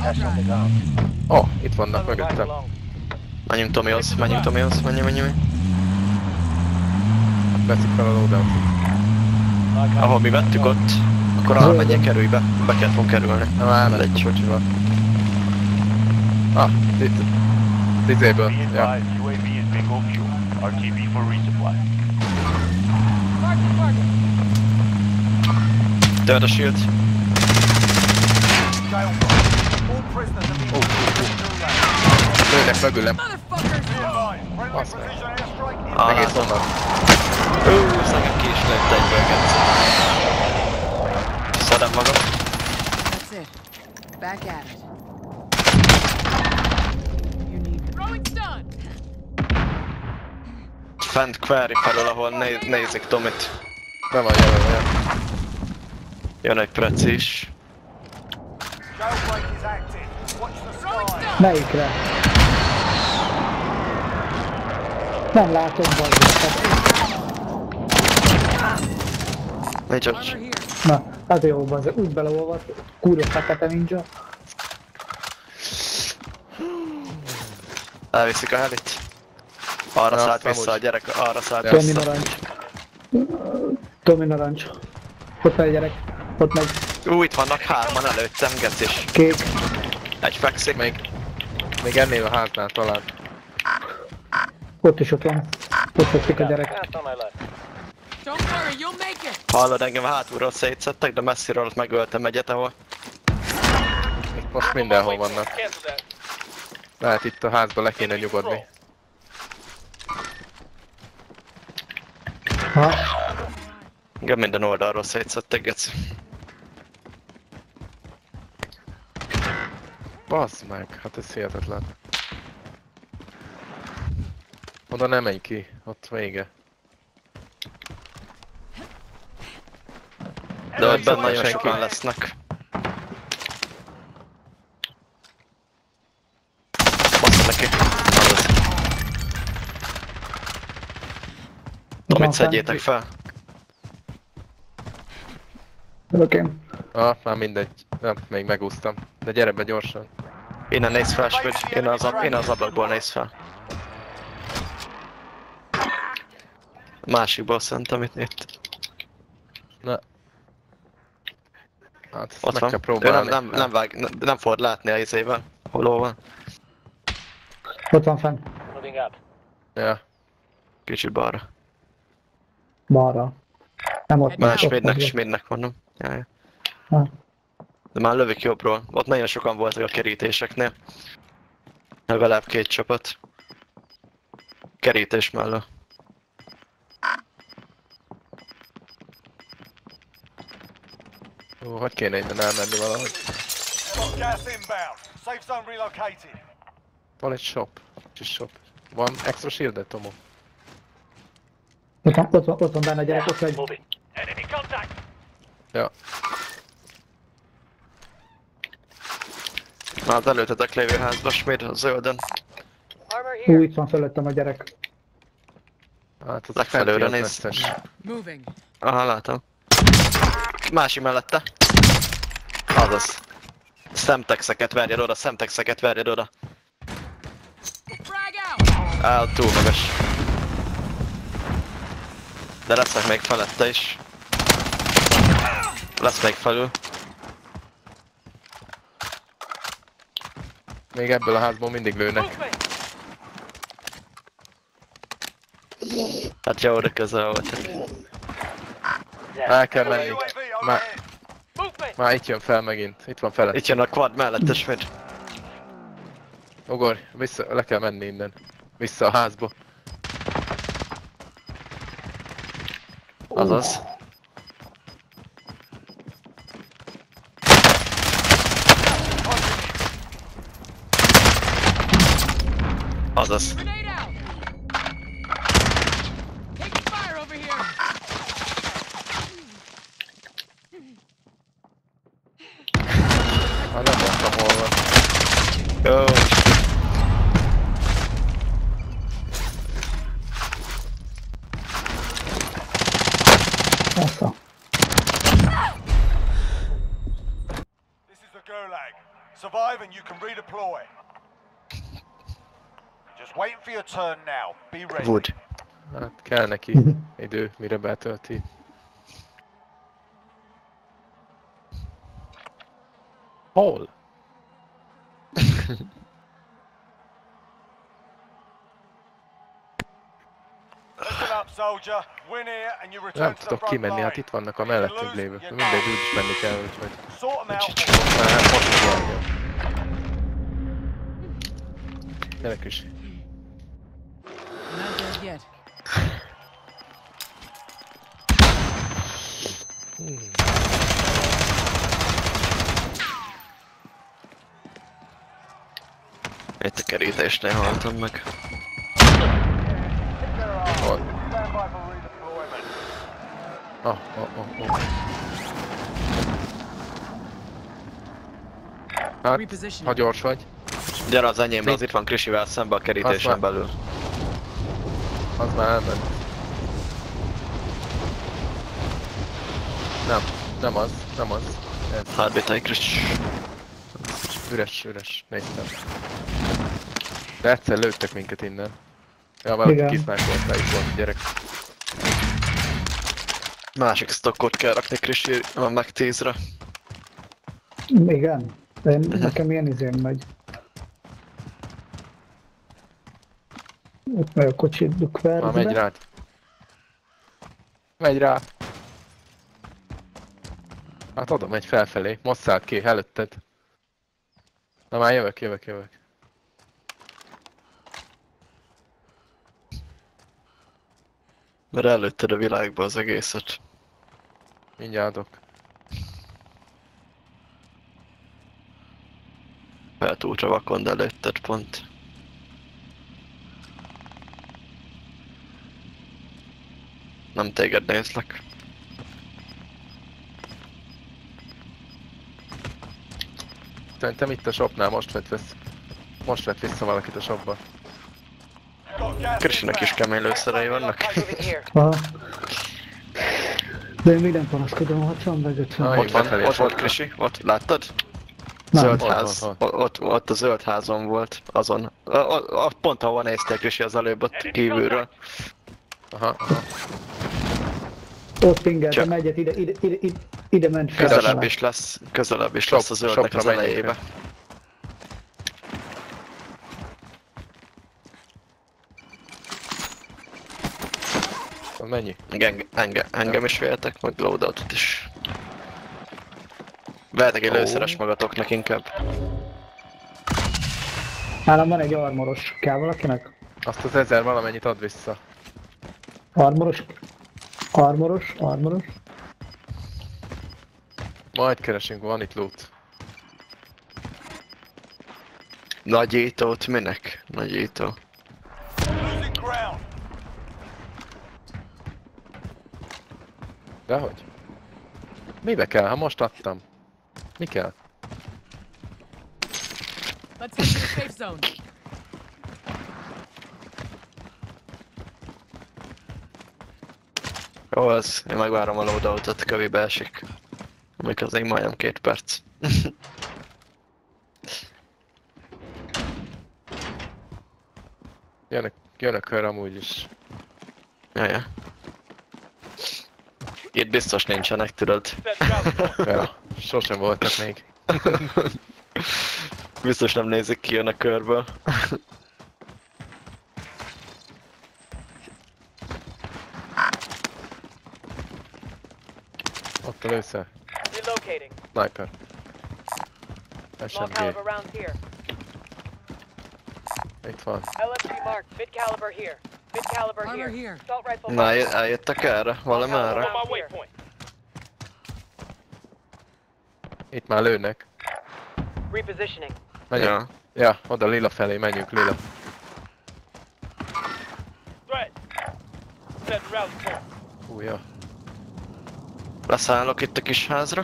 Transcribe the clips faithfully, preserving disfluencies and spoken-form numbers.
Ó, oh, itt vannak mögöttem. Menjünk Tomihoz, menjünk Tomihoz, menjünk, menjünk. Veszik fel a loadoutot. Ahol mi vettük ott, akkor arra menjél, kerülj be. Be kellett volna kerülni. Nem áll egy kocsival. Ah, itt. Disable, ja. Törd a shield. Ó, ó, ó. Lőnek mögülem. Basz meg. Egész onnan. Ó, szegem ki is lőtt egyből, Genci. Szedem magam. That's it. Back at it. You need throwing stun. Fent Quarry felől, ahol né nézik Tomit. Be van jelölve. Jön egy preci is. Melyikre? Nem látom valószínűleg. Nincs ott. Armor here. Na, hát jó, az úgy beleolvadt, kurva fekete ninja. Elviszik a helit. Arra Na, szállt vissza amúgy. a gyerek, arra szállt Ja. Tomi vissza. narancs. Tomi narancs. Ott van egy gyerek. Ott megy. Ú, itt vannak hárman előttem, Gencis. Kék. Egy fekszik. Még, még ennél a háznál talán. Ott is ott van. Ott fekszik a gyerek. Don't worry, you'll make it. Hallod, engem hátulról szétszettek, de messziről ott megöltem egyet, ahol. Itt most mindenhol vannak. Lehet itt a házba le kéne nyugodni. Ha? Igen, minden oldalról szétszettek, Geci. Bazd meg, hát ez hihetetlen. Oda nem menj ki, ott vége. De ott benne nagyon senki. sokan lesznek. Basz neki. Azaz. Tomit szedjétek fel. Oké. Ah, már mindegy. Nem, még megúsztam. De gyere be gyorsan. Innen nézz fel, Squid. Innen az, ab innen az ablakból nézz fel. Másikból szerintem itt. itt. Na. Hát ezt Ott meg van. kell Ő próbálni. nem, nem, nem, vág, nem, nem fogod látni a izével. Hol van. Ott van fenn. Ja. Kicsit balra. Balra. Nem ott. Más ott Smidnek, van. Smidnek mondom. Jaj. Ha. De már lövök jobbról. Ott nagyon sokan voltak a kerítéseknél. Legalább két csapat. Kerítés mellől. Ó, hogy kéne innen elmenni valahogy? Gas inbound. Safe zone relocated. Van egy shop. Kis shop. Van extra shield-ed, Tomo? Ott van, ott van, ott van benne a gyerek, ott egy. Ja. Na, az előttetek lévő házba, Smid, a zölden. Ú, itt van fölöttem a gyerek. Hát az Legfelőre fenti az nézz. vesztes. Moving. Aha, látom. Másik mellette. Azaz. Szemtexeket verjed oda, szemtexeket verjed oda. Frag out. Áll túl magas. De lesznek még felette is. Lesz még felül. Még ebből a házból mindig lőnek. Hát jó, de közel voltak. El kell menni. U A V Már, overhead. már itt jön fel megint. Itt van felett. Itt jön a quad mellette, Smid. Ugorj, vissza, le kell menni innen. Vissza a házba. Azaz. Azaz. Grenade out. Taking fire over here. Hát nem mondtam hol van. Jó. Assza. This is the Gulag. Survive and you can redeploy. Just waiting for your turn now. Be ready. Wood. Hát kell neki idő, mire betölti. Hol? Listen up, soldier. Win here and you return Nem to the tudok front kimenni, line. hát itt vannak a mellettünk lévő. Mindegy, úgyis menni kell, úgyhogy... Sort them out. Már hát most is járja. Gyerek is. Not dead yet. Itt a kerítésnél haltam meg. Hol? Stand by for redeployment. Ah, ah, ah, ah. Hát, Repositioning. ha gyors vagy, Gyere az enyémre, az itt van Krisivel szembe a kerítésen Azt már- belül. az már elment. Nem, nem az, nem az. Ez Hárbitai Kris. üres, üres, néztem. De egyszer lőttek minket innen. Ja, valaki Igen. kiszmákolta, itt volt a gyerek. Másik stockot kell rakni Krisi, van meg tízre. Igen. De én, nekem ilyen izén megy. Ott megy a kocsi Már dukverbe. megy rá. Megy rá. Hát oda megy felfelé, most szállt ki, előtted. Na már jövök, jövök, jövök. Mert előtted a világba az egészet. Mindjárt adok. Feltúltra vakon, de előtted pont. Nem téged nézlek. Szerintem itt a shopnál most vett vissza. Most vett vissza valakit a shopba. Got gas Krisinek is inbound. kemény lőszerei vannak. Aha. De én még nem panaszkodom, hatvan vagy ötven. Aj. Ott van, befelé ott esett. volt Krisi, ott láttad? Nem. Zöld Ott, ház, ott, ott, ott, ott a zöld házon volt, azon. A, a, a, pont ahol néztél Krisi az előbb ott kívülről. Aha, aha. Ott pingeltem Csak- egyet, ide, ide, ide, ide, ide ment fel. Közelebb is lesz, közelebb is lesz a Shop- zöldnek shopra az menjünk elejébe. rá. Az mennyi? Enge, enge, engem is véltek, meg loadoutot is. Vehetek egy Ó. lőszeres magatoknak inkább. Nálam van egy armoros. Kell valakinek? Azt az ezer valamennyit ad vissza. Armoros? Armoros? Armoros? Majd keresünk, van itt loot. Nagyítót minek? Nagyító. Losing ground. Dehogy? Mibe kell? Ha most adtam. Mi kell? Let's head to the safe zone. Jó az, én megvárom a loadoutot, kövibe esik. Amik az még majdnem két perc. Jönök, jönök körre amúgy is. Jaja. Itt biztos nincsenek, tudod. Ja, sosem voltak még. Biztos nem nézik ki jön a körből. Ott a lőszer. Relocating. Sniper. Small es em gé. caliber rounds here. Itt van. L M G marked. Mid caliber here. Mid caliber Armor here. here. Assault rifle Na, marked. el- eljöttek erre? Valami erre? On my waypoint. Itt már lőnek. Repositioning. Menjünk. Ja. Ja, oda lila felé, menjünk lila. Threat. Set route point. Hú, ja. Leszállok itt a kis házra.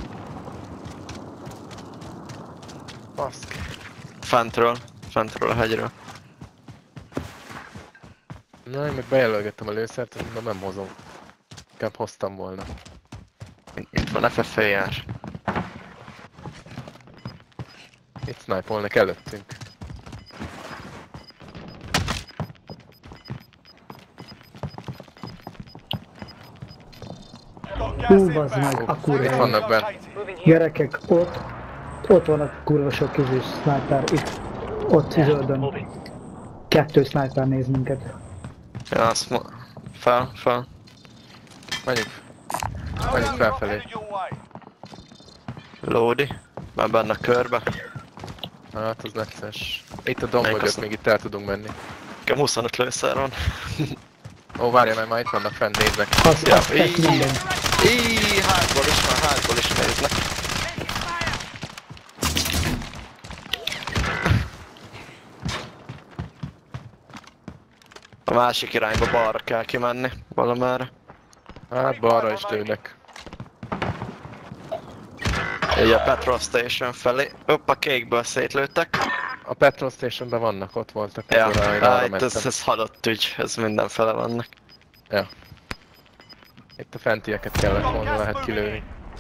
Baszki. Fentről. Fentről a hegyről. Na, én meg bejelölgettem a lőszert, de nem hozom. Inkább hoztam volna. Itt van ef ef á jár. Itt snipe-olnak előttünk. Got gas Hú, bazd inbound. meg, a kurva. Itt vannak benn. Moving here. Gyerekek, ott, ott van a kurva sok közös sniper, itt, ott zöldön. Kettő sniper néz minket. Ja, azt mo- fel, fel. Menjünk. Menjünk felfelé. Headed your way. Lódi. Már benne a körbe. Hát az necces. Itt a domb Melyik mögött az? még itt el tudunk menni. Nekem huszonöt lőszer van. Ó, várja, mert már itt vannak fenn, néznek. Az, Ja, az tesz így. minden. Íj, hátból is, már hátból is néznek. A másik irányba balra kell kimenni, valamerre. Hát balra is lőnek. Így a petrol station felé. Hopp, a kékből szétlőttek. A petrol stationben vannak, ott voltak. Ja, akkor én hát arra itt mentem. ez, ez halott ügy, ez mindenfele vannak. Ja. Itt a fentieket kellett Got volna gas lehet moving kilőni. in.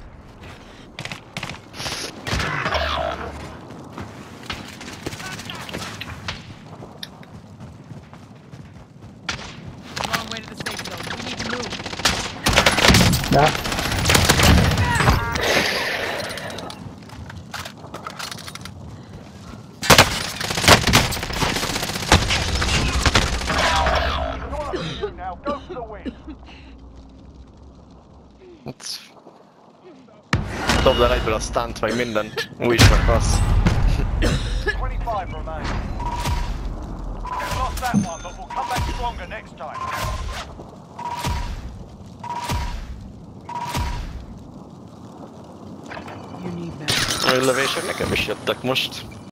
Long way to the safe zone. We need to move. De, Now go for the win. Itt... Dobd el egyből a stunt, meg mindent. Új is meghalsz. twenty-five remain. We've lost that one, but we'll come back stronger next time. You need that. A lövések nekem is jöttek most.